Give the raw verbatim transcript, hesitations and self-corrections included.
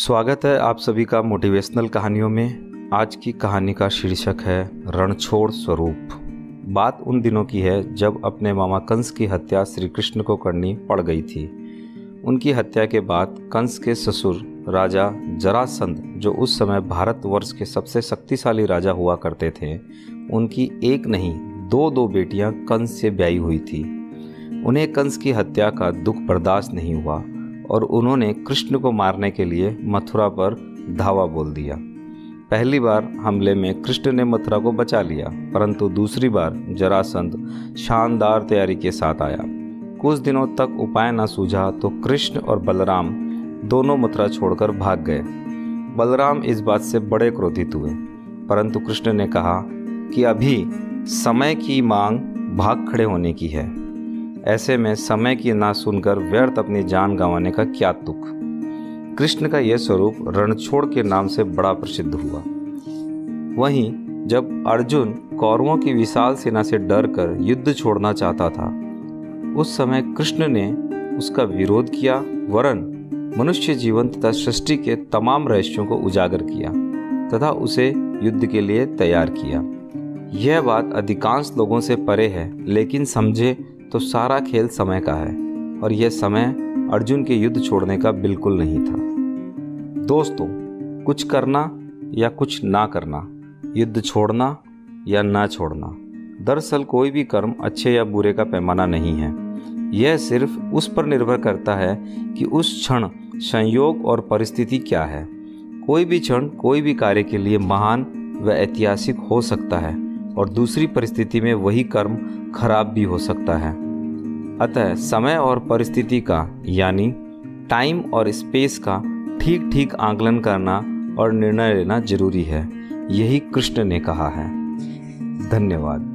स्वागत है आप सभी का मोटिवेशनल कहानियों में। आज की कहानी का शीर्षक है रणछोड़ स्वरूप। बात उन दिनों की है जब अपने मामा कंस की हत्या श्री कृष्ण को करनी पड़ गई थी। उनकी हत्या के बाद कंस के ससुर राजा जरासंध, जो उस समय भारतवर्ष के सबसे शक्तिशाली राजा हुआ करते थे, उनकी एक नहीं दो दो बेटियां कंस से ब्याही हुई थी। उन्हें कंस की हत्या का दुख बर्दाश्त नहीं हुआ और उन्होंने कृष्ण को मारने के लिए मथुरा पर धावा बोल दिया। पहली बार हमले में कृष्ण ने मथुरा को बचा लिया, परंतु दूसरी बार जरासंध शानदार तैयारी के साथ आया। कुछ दिनों तक उपाय न सूझा तो कृष्ण और बलराम दोनों मथुरा छोड़कर भाग गए। बलराम इस बात से बड़े क्रोधित हुए, परंतु कृष्ण ने कहा कि अभी समय की मांग भाग खड़े होने की है। ऐसे में समय की ना सुनकर व्यर्थ अपनी जान गंवाने का क्या तुक। कृष्ण का यह स्वरूप रणछोड़ के नाम से बड़ा प्रसिद्ध हुआ। वहीं जब अर्जुन कौरवों की विशाल सेना से डरकर युद्ध छोड़ना चाहता था, उस समय कृष्ण ने उसका विरोध किया, वरन मनुष्य जीवन तथा सृष्टि के तमाम रहस्यों को उजागर किया तथा उसे युद्ध के लिए तैयार किया। यह बात अधिकांश लोगों से परे है, लेकिन समझे तो सारा खेल समय का है और यह समय अर्जुन के युद्ध छोड़ने का बिल्कुल नहीं था। दोस्तों, कुछ करना या कुछ ना करना, युद्ध छोड़ना या ना छोड़ना, दरअसल कोई भी कर्म अच्छे या बुरे का पैमाना नहीं है। यह सिर्फ उस पर निर्भर करता है कि उस क्षण संयोग और परिस्थिति क्या है। कोई भी क्षण कोई भी कार्य के लिए महान व ऐतिहासिक हो सकता है और दूसरी परिस्थिति में वही कर्म खराब भी हो सकता है। अतः समय और परिस्थिति का, यानी टाइम और स्पेस का ठीक ठीक आकलन करना और निर्णय लेना जरूरी है। यही कृष्ण ने कहा है। धन्यवाद।